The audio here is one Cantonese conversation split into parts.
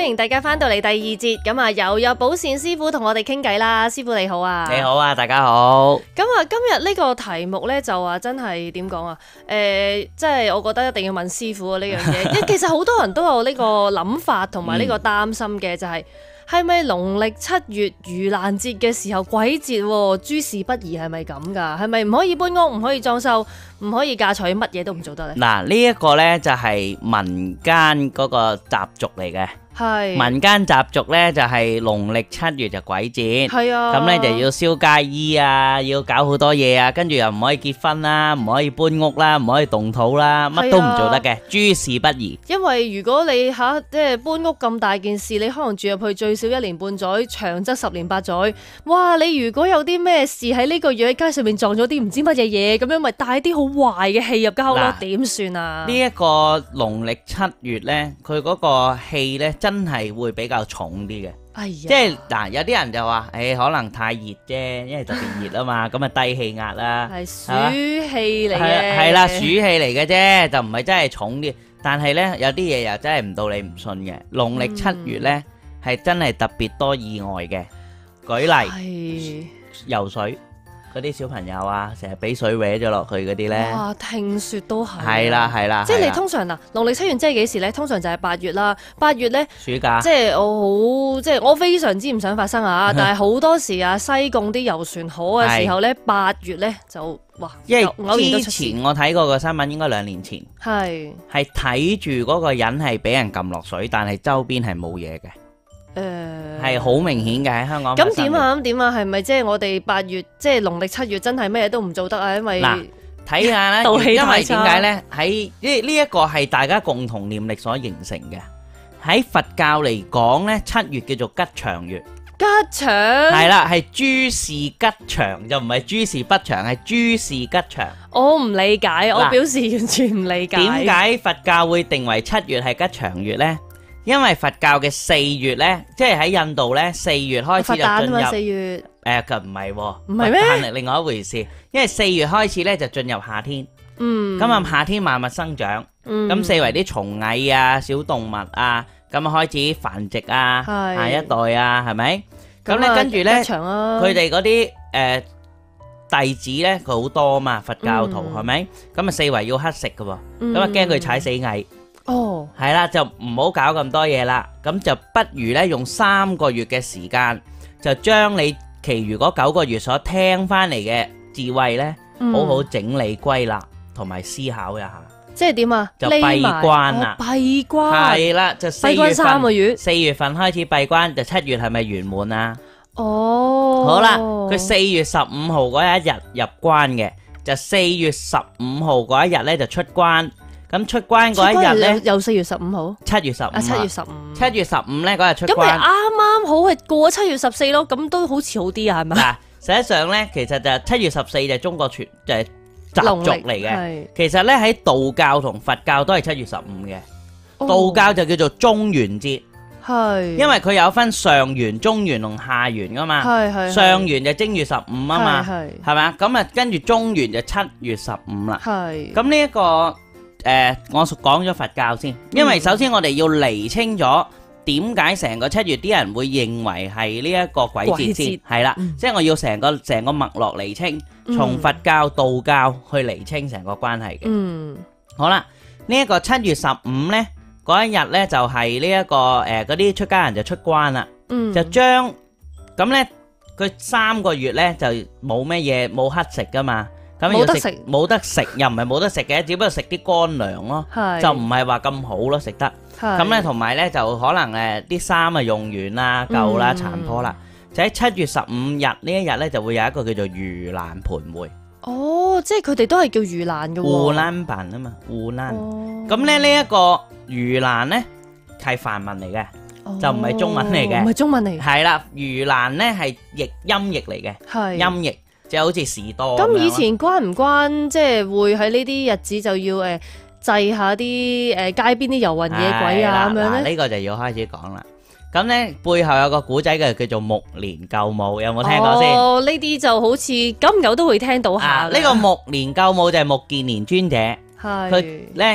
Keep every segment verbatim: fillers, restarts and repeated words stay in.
歡迎大家翻到嚟第二節，咁啊又有寶善師傅同我哋傾偈啦。師傅你好啊。 你好啊，大家好。 咁啊，今日呢個題目呢，就話真係點講啊？誒、呃，即係我覺得一定要問師傅啊呢樣嘢，因為其實好多人都有呢個諗法同埋呢個擔心嘅，就係係咪農曆七月盂蘭節嘅時候鬼節喎，諸事不宜係咪咁㗎？係咪唔可以搬屋，唔可以裝修，唔可以嫁娶，乜嘢都唔做得呢？ 嗱，呢一個呢，就係民間嗰個習俗嚟嘅。 係民間習俗呢，就係農曆七月就鬼節， 係啊， 咁呢就要燒街衣啊，要搞好多嘢啊，跟住又唔可以結婚啦，唔可以搬屋啦，唔可以動土啦，乜都唔做得嘅，諸事不宜。 因為如果你吓即係搬屋咁大件事，你可能住入去最少一年半載，長則十年八載。哇！你如果有啲咩事喺呢個月喺街上面撞咗啲唔知乜嘢嘢，咁樣咪帶啲好壞嘅氣入間屋咯，點算啊？ 呢一個農曆七月呢，佢嗰個氣呢，真係會比較重啲嘅。 哎呀， 即係嗱，有啲人就話，誒，可能太熱啫，因為特別熱啊嘛，咁啊低氣壓啦， 係暑氣嚟嘅， 係啦，暑氣嚟嘅啫，就唔係真係重啲。但係呢，有啲嘢又真係唔到你唔信嘅。農曆七月呢，係真係特別多意外嘅。舉例，游水嗰啲小朋友啊，成日俾水搲咗落去嗰啲呢。 哇，聽說都係。 係啦係啦， 即係你通常嗱，農曆七月即係幾時呢？通常就係八月啦。八月呢， 暑假。即係我好，即係我非常之唔想發生啊！但係好多時啊，西貢啲遊船河嘅時候呢，八月呢就哇， 因為之前我睇過個新聞，應該兩年前係係睇住嗰個人係俾人撳落水，但係周邊係冇嘢嘅。誒，係好明顯嘅喺香港。 咁點啊？咁點啊？係咪即係我哋八月，即係農曆七月，真係咩都唔做得啊？因為嗱，睇下咧，因為點解咧？喺呢呢一個係大家共同念力所形成嘅。喺佛教嚟講咧，七月叫做吉祥月。 吉祥係啦，係諸事吉祥，就唔係諸事不祥，係諸事吉祥。 我唔理解，我表示完全唔理解。 點解佛教會定為七月係吉祥月咧？因為佛教嘅四月咧，即係喺印度咧，四月開始就進入四月。誒，佢唔係， 唔係咩？ 係另外一回事。因為四月開始咧就進入夏天。嗯。咁啊，夏天萬物生長。嗯。咁四圍啲蟲蟻啊、小動物啊，咁啊開始繁殖啊，下一代啊，係咪？咁咧跟住咧，佢哋嗰啲誒弟子咧，佢好多嘛，佛教徒係咪？咁啊四圍要乞食噶喎，咁啊驚佢踩死蟻。哦，係啦，就唔好搞咁多嘢啦，咁就不如咧用三個月嘅時間，就將你其餘嗰九個月所聽翻嚟嘅智慧咧，嗯、好好整理歸納同埋思考一下。即係點啊？就閉關啦， 閉關係啦，就四月份三個月，四月份開始閉關，就七月係咪圓滿啊？哦，好啦，佢四月十五號嗰一日入關嘅，就四月十五號嗰一日咧就出關。咁出關嗰一日咧， 又四月十五號， 七月十五， 七月十五， 七月十五咧嗰日出關， 咁咪啱啱好係過咗七月十四咯，咁都好似好啲啊，係咪？ 嗱，實際上咧，其實就七月十四就係中國傳就係習俗嚟嘅。其實咧喺道教同佛教都係七月十五嘅，道教就叫做中元節，係，因為佢有分上元、中元同下元噶嘛，係係，上元就正月十五啊嘛，係係嘛，咁啊跟住中元就七月十五啦，係，咁呢一個。誒、呃，我講咗佛教先，因為首先我哋要釐清咗點解成個七月啲人會認為係呢一個鬼節先，係啦，嗯、即係我要成個成個脈絡釐清，從佛教、道教去釐清成個關係嘅。嗯，好啦，呢、這、一個七月十五呢，嗰一日呢，就係呢一個誒嗰啲出家人就出關啦，嗯、就將咁呢，佢三個月呢，就冇咩嘢冇乞食噶嘛。冇得食，冇得食，又唔係冇得食嘅，只不過食啲乾糧咯，就唔係話咁好咯，食得。咁咧，同埋咧就可能誒啲衫啊用完啦、舊啦、殘破啦，就喺七月十五日呢一日咧就會有一個叫做盂蘭盆會。哦，即係佢哋都係叫盂蘭嘅。盂蘭盆啊嘛，盂蘭。咁咧呢一個盂蘭咧係梵文嚟嘅，就唔係中文嚟嘅。唔係中文嚟。係啦，盂蘭咧係譯音譯嚟嘅，係音譯。即係好似士多咁。咁以前關唔關即係會喺呢啲日子就要誒祭下啲誒街邊啲遊魂野鬼啊咁樣咧？呢個就要開始講啦。咁咧背後有個古仔嘅叫做目連救母，有冇聽過先？哦，呢啲就好似久唔久都會聽到下。呢個目連救母就係目犍連尊者，係佢咧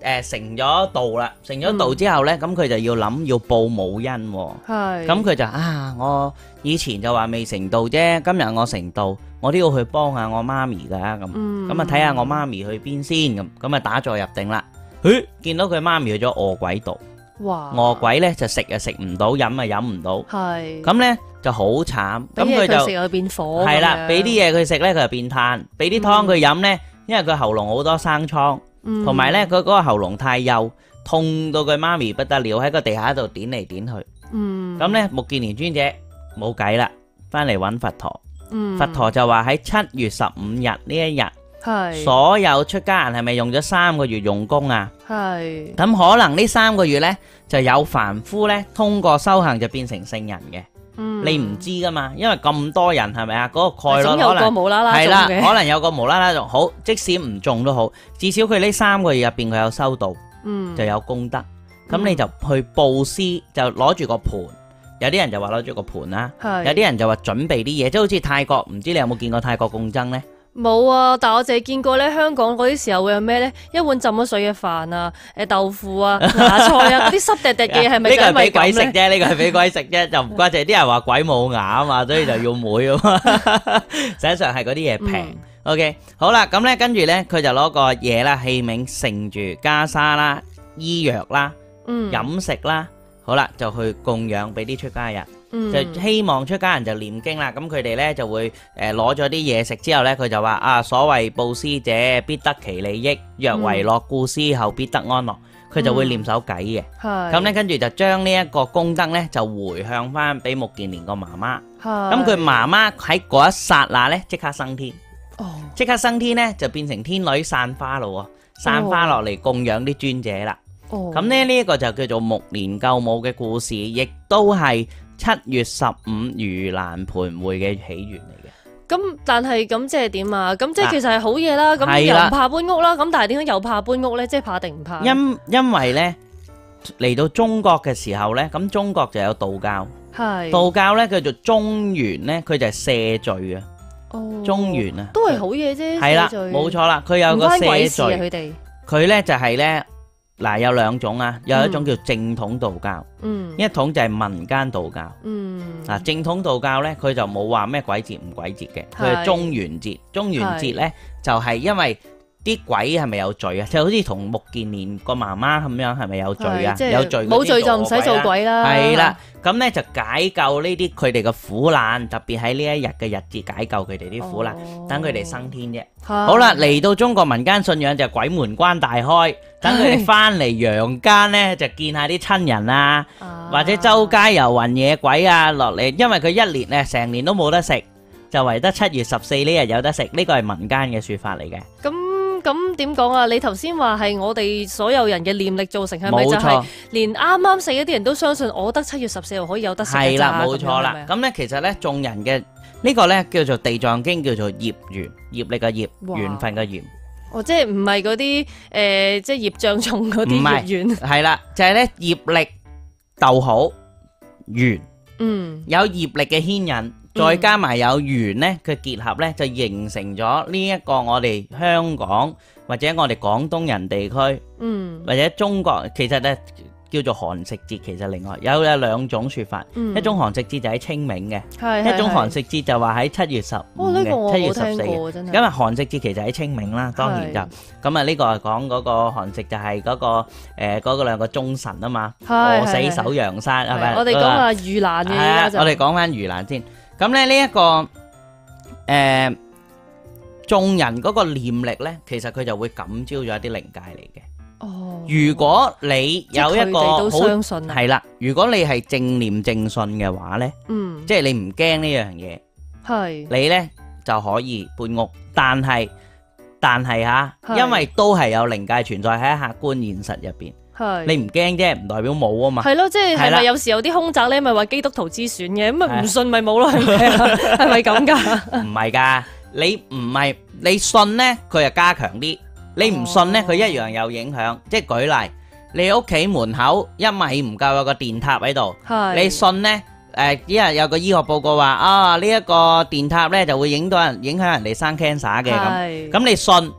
誒成咗道啦，成咗道之後咧，咁佢就要諗要報母恩喎。 係。 咁佢就啊，我以前就話未成道啫，今日我成道，我都要去幫下我媽咪㗎咁。咁啊睇下我媽咪去邊先咁，咁啊打坐入定啦。咦，見到佢媽咪去咗餓鬼道。 哇！ 餓鬼咧就食啊食唔到，飲啊飲唔到。 係。 咁咧就好慘。咁佢就食又變火。 係啦，俾啲嘢佢食咧，佢就變炭；俾啲湯佢飲咧，因為佢喉嚨好多生瘡。同埋咧，佢嗰個喉嚨太幼，痛到佢媽咪不得了，喺個地下度點嚟點去。嗯，咁咧目犍連尊者冇計啦，翻嚟揾佛陀。嗯，佛陀就話喺七月十五日呢一日，係所有出家人係咪用咗三個月用功啊？係。咁可能呢三個月咧，就有凡夫咧通過修行就變成聖人嘅。嗯，你唔知噶嘛，因為咁多人係咪啊？嗰個概率可能係啦，可能有個無啦啦仲好，即使唔中都好，至少佢呢三個月入邊佢有修道，嗯，就有功德。咁你就去布施，就攞住個盤，有啲人就話攞住個盤啦，有啲人就話準備啲嘢，即係好似泰國，唔知你有冇見過泰國供僧呢？ 冇啊，但係我淨係見過咧，香港嗰啲時候會有咩咧？一碗浸咗水嘅飯啊，誒豆腐啊、芽菜啊，嗰啲濕滴滴嘅嘢係咪真係咁咧？呢個係俾鬼食啫，呢個係俾鬼食啫，就唔怪淨係啲人話鬼冇牙啊嘛，所以就要妹啊嘛。實際上係嗰啲嘢平。OK， 好啦，咁咧跟住咧，佢就攞個嘢啦，器皿盛住袈裟啦、醫藥啦、飲食啦，好啦，就去供養俾啲出家人。就希望出家人就念經啦，咁佢哋咧就會誒攞咗啲嘢食之後咧，佢就話啊，所謂布施者必得其利益，若為樂故施後必得安樂，佢就會念首偈嘅。係咁咧，跟住就將呢一個功德咧就回向翻俾目犍連個媽媽。係咁佢媽媽喺嗰一剎那咧即刻升天。哦，即刻升天咧就變成天女散花咯，散花落嚟供養啲尊者啦。哦，咁咧呢一個就叫做目連救母嘅故事，亦都係七月十五盂蘭盆會嘅起源嚟嘅。咁但係咁即係點啊？咁即係其實係好嘢啦。咁又唔怕搬屋啦。咁但係點解又怕搬屋呢？即係怕定唔怕？ 因因為呢嚟到中國嘅時候呢，咁中國就有道教。係道教呢叫做中元呢，佢就係赦罪啊。哦，中元啊， 都係好嘢啫。 係啦，冇錯啦，佢有個赦罪。 佢哋佢呢就係呢。嗱，有兩種啊，有一種叫正統道教，嗯，一統就係民間道教，嗯，嗱，正統道教咧，佢就冇話咩鬼節唔鬼節嘅，佢係中元節，中元節咧就係因為啲鬼係咪有罪啊？就好似同目犍連個媽媽咁樣，係咪有罪啊？有罪， 冇罪就唔使做鬼啦。 係啦，咁咧就解救呢啲佢哋嘅苦難，特別喺呢一日嘅日子解救佢哋啲苦難，等佢哋升天啫。好啦，嚟到中國民間信仰就鬼門關大開，等佢哋翻嚟陽間咧就見下啲親人啊，或者周街遊魂野鬼啊落嚟，因為佢一年咧成年都冇得食，就唯得七月十四呢日有得食，呢個係民間嘅說法嚟嘅。 咁咁點講啊？你頭先話係我哋所有人嘅念力造成，係咪就係連啱啱死嗰啲人都相信我得七月十四號可以有得食？係啦， 冇錯啦。咁咧其實咧眾人嘅呢個咧叫做地藏經，叫做業緣，業力嘅業，緣分嘅緣。 哦，即係唔係嗰啲誒，即係業障重嗰啲業緣。 係啦，就係咧業力逗好緣，嗯，有業力嘅牽引。再加埋有緣咧，佢結合咧就形成咗呢一個我哋香港或者我哋廣東人地區，嗯，或者中國，其實咧叫做寒食節。其實另外有有兩種說法，一種寒食節就喺清明嘅，一種寒食節就話喺七月十五嘅，七月十四嘅。因為寒食節其實喺清明啦，當然就咁啊。呢個係講嗰個寒食就係嗰個誒嗰個兩個忠臣啊嘛，餓死守陽山係咪？ 我哋講下盂蘭嘅，而家就我哋講翻盂蘭先。咁咧呢一個誒眾人嗰個念力咧，其實佢就會感召咗一啲靈界嚟嘅。哦，如果你有一個好係啦，如果你係正念正信嘅話咧，嗯，即係你唔驚呢樣嘢，係你咧就可以搬屋。但係但係吓，因為都係有靈界存在喺客觀現實入邊。你唔驚啫，唔代表冇啊嘛。係咯，即係係咪有時有啲空宅咧，咪話基督徒之選嘅，咁啊唔信咪冇咯，係咪啊？係咪咁噶？ 唔係噶，你唔係你信咧，佢就加強啲；你唔信咧，佢一樣有影響。即係舉例，你屋企門口一米唔夠有個電塔喺度，你信咧？誒，一日有個醫學報告話啊，呢一個電塔咧就會影到人影響人哋生 cancer 嘅咁，咁你信？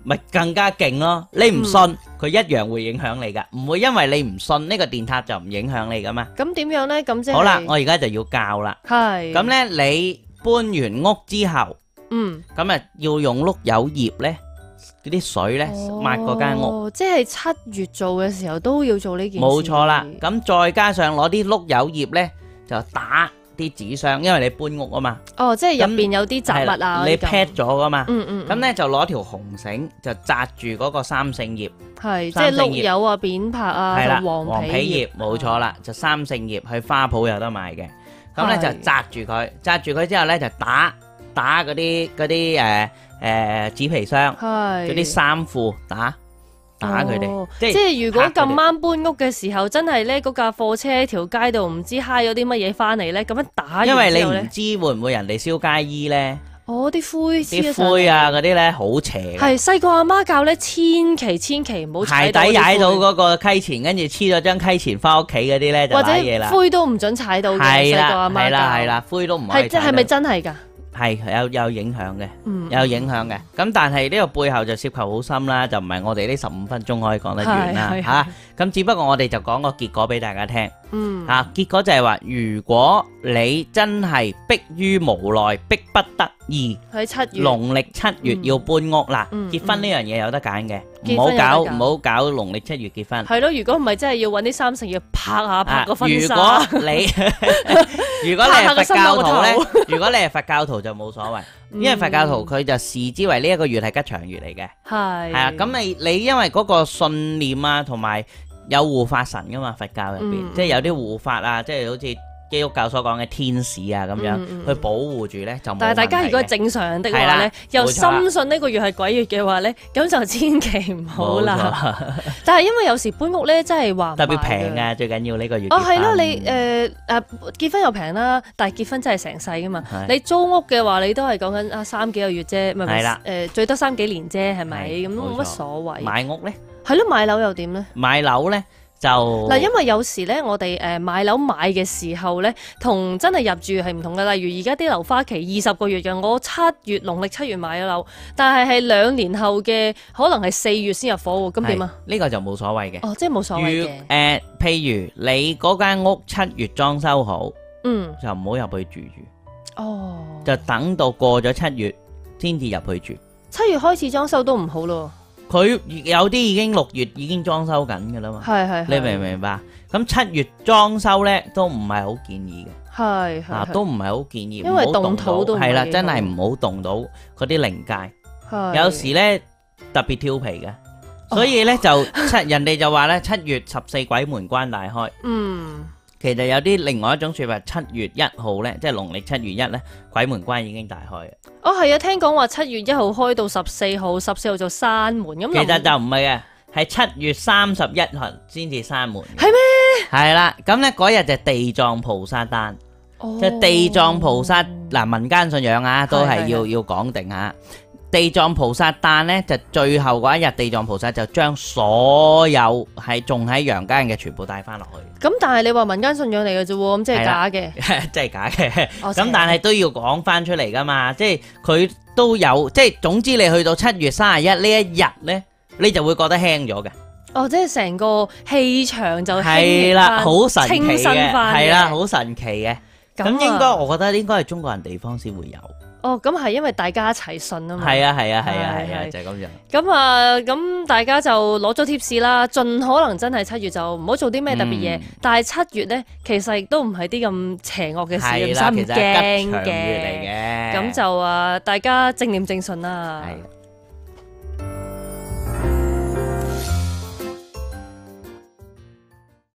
咪更加勁咯！你唔信，佢一樣會影響你噶，唔會因為你唔信呢個電塔就唔影響你噶嘛。 咁點樣呢？咁即係好啦，我而家就要教啦。 係。 咁呢，你搬完屋之後， 嗯， 咁啊要用碌柚葉呢，嗰啲水呢抹嗰間屋。 哦，即係七月做嘅時候都要做呢件事。 冇錯啦，咁再加上攞啲碌柚葉呢，就打啲紙箱，因為你搬屋啊嘛。 哦，即係入邊有啲雜物啊， 你 pad 咗噶嘛。 嗯嗯。 咁咧就攞條紅繩就紮住嗰個三聖葉。 係，即係碌柚啊、扁柏啊、黃皮葉。冇錯啦，就三聖葉去花圃有得賣嘅。咁咧就紮住佢，紮住佢之後咧就打打嗰啲嗰啲誒誒紙皮箱，嗰啲衫褲打。打佢哋， 哦、即係如果咁啱搬屋嘅時候，真係咧嗰架貨車喺條街度唔知揩咗啲乜嘢翻嚟咧，咁樣打完之後咧， 因為你唔知會唔會人哋燒街衣咧。 哦，啲灰啲灰啊嗰啲咧好邪。 係細個阿媽教咧，千祈千祈唔好鞋底踩到嗰個溪錢，跟住黐咗張溪錢翻屋企嗰啲咧就瀨嘢啦。 或者灰都唔准踩到嘅，細個阿媽教。 係啦係啦，灰都唔可以踩到。 係係咪真係㗎？ 係有有影響嘅，有影響嘅。咁但係呢個背後就涉及好深啦，就唔係我哋呢十五分鐘可以講得完啦嚇。咁只不過我哋就講個結果俾大家聽。嗯，嚇結果就係話，如果你真係迫於無奈、迫不得已喺七月農曆七月要搬屋啦，結婚呢樣嘢有得揀嘅，唔好搞唔好搞農曆七月結婚。 係咯，如果唔係真係要揾啲三聖葉拍下拍個婚紗。 如果你如果你係佛教徒咧，如果你係佛教徒就冇所謂，因為佛教徒佢就視之為呢一個月係吉祥月嚟嘅。係係啊，咁你你因為嗰個信念啊，同埋有護法神噶嘛，佛教入邊即係有啲護法啊，即係好似基督教所講嘅天使啊咁樣去保護住咧，就冇問題嘅。但係大家如果係正常的話咧，又深信呢個月係鬼月嘅話咧，咁就千祈唔好啦。但係因為有時搬屋咧，真係話特別平啊，最緊要呢個月。 哦，係咯，你誒誒結婚又平啦，但係結婚真係成世噶嘛。你租屋嘅話，你都係講緊啊三幾個月啫，咪咪誒最多三幾年啫，係咪？咁都冇乜所謂。買屋咧？ 係咯，買樓又點咧？ 買樓咧就嗱，因為有時咧，我哋誒買樓買嘅時候咧，同真係入住係唔同嘅。例如而家啲樓花期二十個月嘅，我七月農曆七月買咗樓，但係係兩年後嘅，可能係四月先入伙喎，咁點啊？ 呢個就冇所謂嘅。 哦，即係冇所謂嘅。 誒，譬如你嗰間屋七月裝修好， 嗯， 就唔好入去住住。 哦， 就等到過咗七月先至入去住。 七月開始裝修都唔好咯。 佢有啲已經六月已經裝修緊㗎啦嘛， 係係， 你明唔明白？咁七月裝修咧都唔係好建議嘅， 係係， 啊都唔係好建議， 因為動土都係啦，真係唔好動到嗰啲靈界，有時咧特別調皮嘅，所以咧就七人哋就話咧七月十四鬼門關大開，嗯。其實有啲另外一種說法，七月一號咧，即係農曆七月一咧，鬼門關已經大開嘅。哦，係啊，聽講話七月一號開到十四號，十四號就閂門咁。其實就唔係嘅，係七月三十一號先至閂門。係咩？係啦，咁咧嗰日就地藏菩薩誕，即係地藏菩薩嗱，民間信仰啊，都係要要講定下。地藏菩薩誕咧，就最後嗰一日，地藏菩薩就將所有係仲喺陽間嘅全部帶翻落去。咁但係你話民間信仰嚟嘅啫喎，咁即係假嘅，即係假嘅。咁但係都要講翻出嚟噶嘛，即係佢都有，即係總之你去到七月三十一呢一日咧，你就會覺得輕咗嘅。哦，即係成個氣場就係啦，好神奇嘅，係啦，好神奇嘅。咁應該我覺得應該係中國人地方先會有。哦，咁係因為大家一齊信啊嘛。係啊，係啊，係啊，係啊，就係咁樣。咁啊，咁大家就攞咗貼士啦，盡可能真係七月就唔好做啲咩特別嘢。但係七月咧，其實亦都唔係啲咁邪惡嘅事，唔使咁驚嘅。咁就啊，大家正念正信啦。係。